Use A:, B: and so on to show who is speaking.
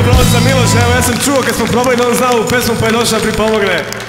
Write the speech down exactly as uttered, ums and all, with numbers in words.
A: aplauz za Miloša, evo ja sam čuo kad smo probali da on zna ovu pesmu pa je došao da pripomogne.